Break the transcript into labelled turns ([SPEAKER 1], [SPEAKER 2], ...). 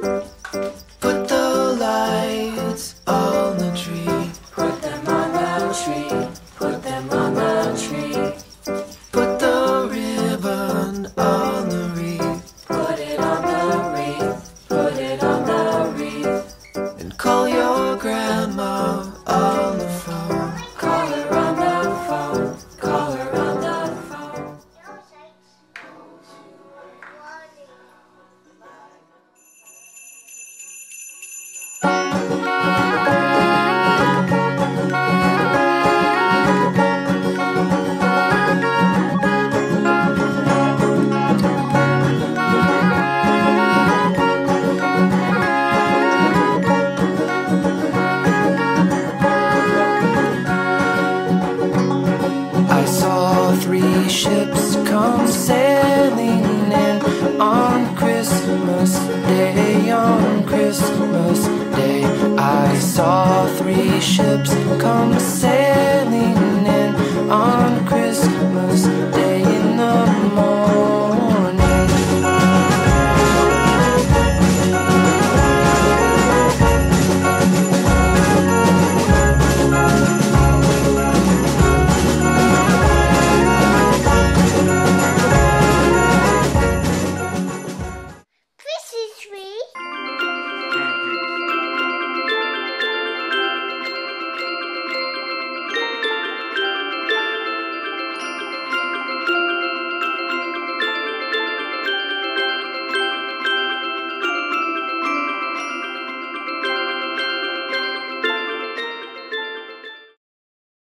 [SPEAKER 1] Put the lights on the tree.
[SPEAKER 2] Put them on the tree. Put them on the tree.
[SPEAKER 1] Put the ribbon on the wreath.
[SPEAKER 2] Put it on the wreath. Put it on the wreath.
[SPEAKER 1] And call your grandma on the phone.
[SPEAKER 2] Call her on the phone. Call her on the phone.
[SPEAKER 1] I saw 3 ships come sailing in on Christmas Day, on Christmas Day. I saw 3 ships come sailing in on Christmas